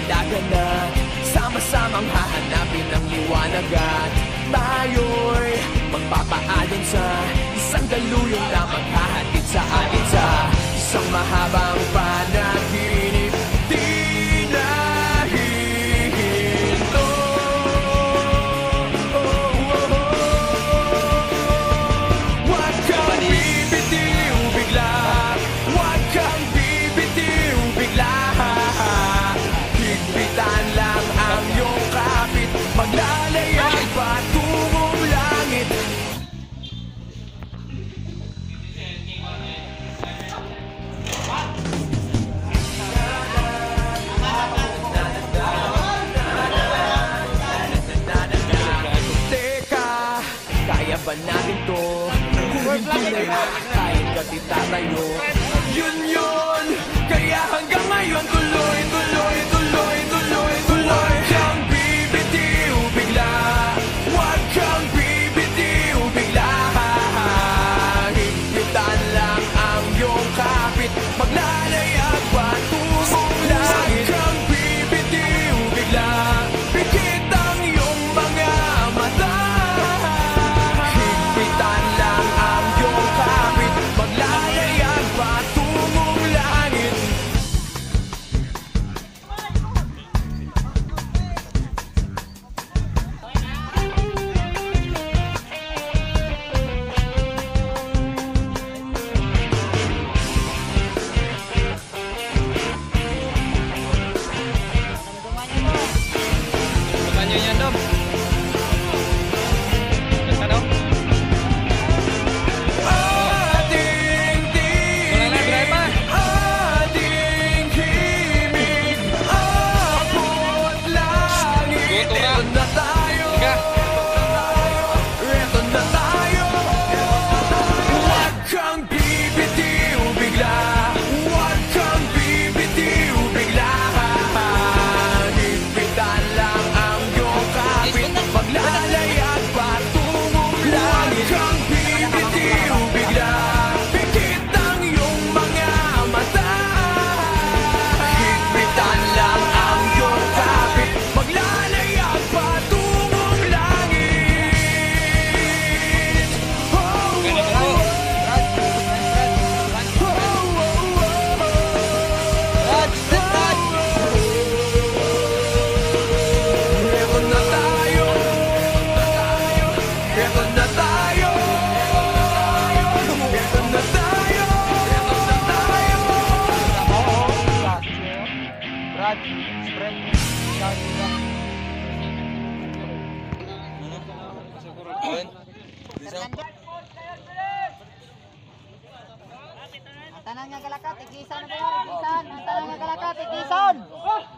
kagandagan na sama-samang hahanapin ang liwanag at tayo'y magpapaayon sa isang daluyong na maghahatid sa atin sa isang mahabang panaginip. Di na hihinto. Huwag kang bibitiw bigla, huwag kang bibitiw bigla. Higpitan lang ang iyong kapit, maglalayag patungong langit. Teka, kaya ba natin to? Kung hindi na kahit katitatayo. Yun, kaya hanggang ngayon tuloy, tuloy, tuloy, tuloy, tuloy. Huwag kang bibitiw bigla, huwag kang bibitiw bigla. Higpitan lang ang iyong kapit, maglalayag patungong langit. Huwag kang bibitiw bigla, pikit ang iyong mga mata. Higpitan lang ang iyong kapit, maglalayag patungong langit. Tumanyo yan, Dom. Basta, Dom. Ating Wala na, driver. ating himig, abot langit. Goto na. Eto na tayo, Ika. eto na tayo. Huwag kang bibitiw bigla, huwag kang bibitiw bigla. Higpitan lang ang iyong kapit, maglalayag patungong langit. Huwag kang bibitiw bigla, pikit ang iyong mga mata. Higpitan lang ang iyong kapit, maglalayag patungong langit. Ganun ako. Eto na tayo, eto na tayo, eto na tayo, eto na tayo. Brad, spread. Ang tanan nga galakat, tigisan na ba yan? Tigisan! Ang tanan nga galakat, tigisan!